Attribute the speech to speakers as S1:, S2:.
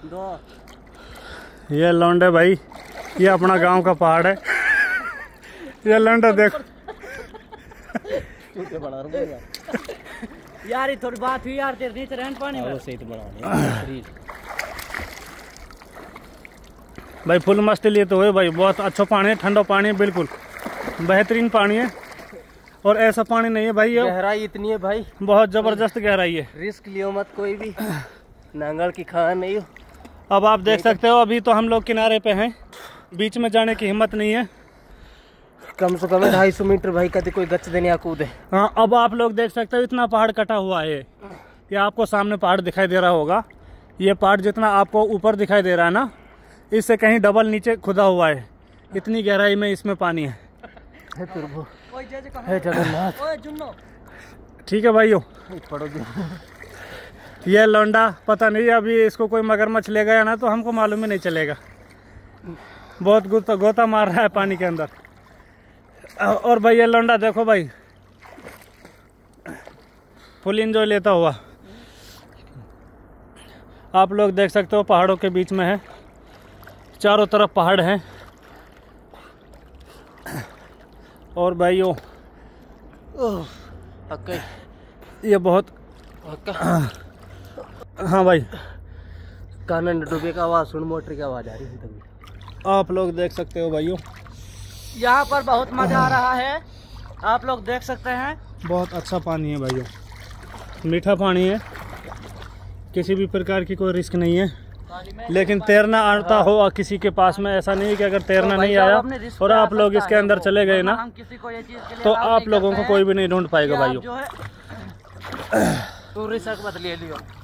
S1: 2।
S2: ये लौंडे भाई, ये अपना गांव का पहाड़ है। ये लौंडा देखो
S1: यार ये थोड़ी बात हुई यार, तेरे नीचे रहन पानी में सही तो बड़ा
S2: भाई फुल मस्ती लिए तो है भाई। बहुत अच्छा पानी है, ठंडा पानी है, बिल्कुल बेहतरीन पानी है। और ऐसा पानी नहीं है भाई, ये
S1: गहराई इतनी है भाई,
S2: बहुत जबरदस्त गहराई है।
S1: रिस्क लियो मत कोई भी, नांगल की खान नहीं हो।
S2: अब आप देख सकते हो, अभी तो हम लोग किनारे पे हैं, बीच में जाने की हिम्मत नहीं है।
S1: कम से कम 250 मीटर भाई, कभी कोई गच देने या कूदे।
S2: हाँ, अब आप लोग देख सकते हो इतना पहाड़ कटा हुआ है। ये आपको सामने पहाड़ दिखाई दे रहा होगा, ये पहाड़ जितना आपको ऊपर दिखाई दे रहा है ना, इससे कहीं डबल नीचे खुदा हुआ है। इतनी गहराई में इसमें पानी है। ठीक है भाइयों, ये लौंडा पता नहीं, अभी इसको कोई मगरमच्छ ले गया ना तो हमको मालूम ही नहीं चलेगा। बहुत गोता मार रहा है पानी के अंदर। और भाई ये लौंडा देखो भाई, फुल एंजॉय लेता हुआ। आप लोग देख सकते हो पहाड़ों के बीच में है, चारों तरफ पहाड़ हैं। और भाइयों ये बहुत, हाँ भाई,
S1: कानन डूबे का आवाज सुन, मोटर की आवाज आ रही है तभी।
S2: आप लोग देख सकते हो भाइयों,
S1: यहाँ पर बहुत मजा आ रहा है, आप लोग देख सकते हैं।
S2: बहुत अच्छा पानी है भाइयों, मीठा पानी है, किसी भी प्रकार की कोई रिस्क नहीं है। लेकिन तैरना आता हो किसी के पास में, ऐसा नहीं है कि अगर तैरना नहीं आया और आप लोग इसके अंदर चले गए ना, तो आप लोगों को कोई भी नहीं ढूंढ पाएगा भाइयों।
S1: जो है रिस्क मत ले लियो।